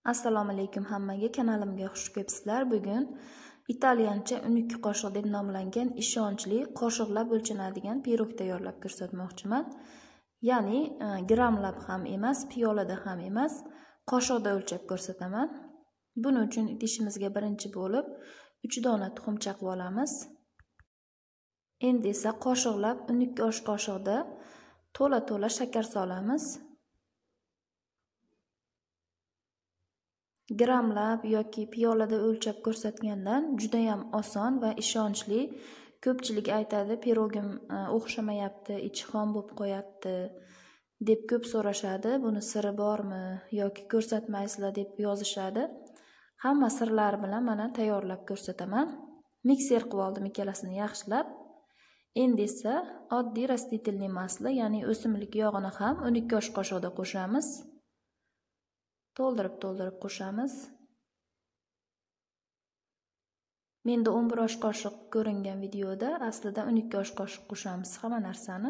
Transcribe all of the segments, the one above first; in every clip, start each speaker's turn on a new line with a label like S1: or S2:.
S1: Assalomu alaykum hammaga, kanalimga xush kelibsizlar. Bugun italyancha 12 qoshiq deb nomlangan ishonchli qoshiqlab o'lchanadigan pirog tayyorlab ko'rsatmoqchiman. Ya'ni grammlab ham emas, piyolada ham emas, qoshiqda o'lchab ko'rsataman. Buning uchun idishimizga birinchi bo'lib 3 dona tuxum chaqib olamiz. Endi esa qoshiqlab 12 osh qoshiqda to'la shakar solamiz. Grammlab yoki piyolada o'lchab ko'rsatgandan juda ham oson va ishonchli. Ko'pchilik aytadi, pirogim o'xshamayapti, ichi xom bo'lib qo'yapti deb ko'p so'rashadi. Buni siri bormi yoki ko'rsatmaysizlar deb yozishadi. Hamma sirlari bilan mana tayyorlab ko'rsataman. Mikser qilib oldim ikkalasini yaxshilab. Endi esa oddiy rastительный maslo, ya'ni o'simlik yog'ini ham 12 osh qoshiqda qo'shamiz. To'ldirib qo'shamiz. Menda 11 osh qoshiq ko'ringan videoda aslida 12 osh qoshiq qo'shamiz hamma narsani.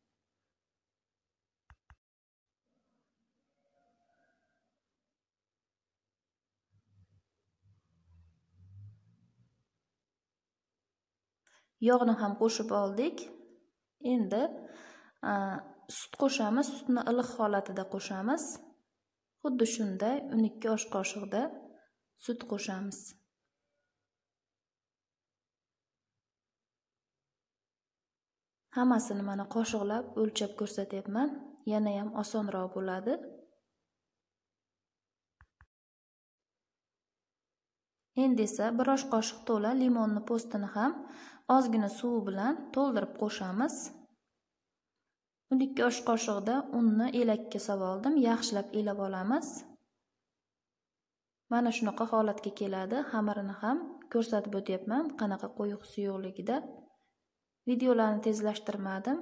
S1: Yog'ni ham qo'shib oldik. Endi sut qo'shamiz. Sutni iliq holatida qo'shamiz. Xuddi shunday 12 osh qoshiqda sut qo'shamiz. Hammasini mana qoshiqlab o'lchab ko'rsatyapman. Yana ham osonroq bo'ladi. Endi esa 1 osh qoshiq to'la limonni postini ham ozgina suv bilan to'ldirib qo'shamiz. 12 osh qoshiqda unni elakka solib oldim, yaxshilab elab olamiz. Mana shunaqa holatga keladi. Xamirini ham ko'rsatib o'tyapman, qanaqa quyuq suyuqligida. Videolarni tezlashtirmadim.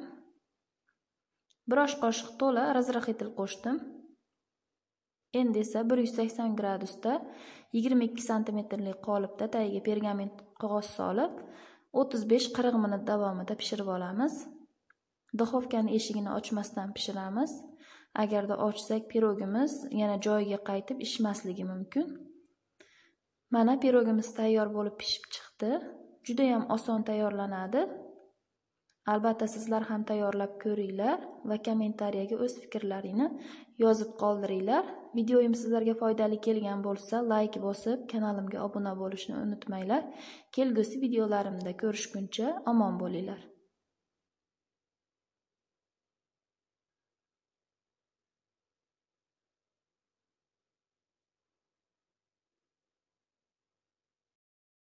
S1: 1 osh qoshiq to'la razrahитель qo'shdim. Endi esa 180 gradusda 22 santimetrlik qolipda tagiga pergament qog'oz solib 35-40 minut davomida pishirib olamiz. Duxovkani eshigini ochmasdan pishiramiz. Agarda ochsak pirogimiz yana joyiga qaytib ishmasligi mumkin. Mana pirogimiz tayyor bo'lib pishib chiqdi. Juda ham oson tayyorlanadi. Albatta sizlar ham tayyorlab ko'ringlar va kommentariyaga o'z fikrlaringni yozib qoldiringlar. Videoyim sizlarga foydali kelgan bo'lsa, like bosib, kanalimga obuna bo'lishni unutmanglar. Kelgusi videolarimda ko'rishguncha omon bo'linglar.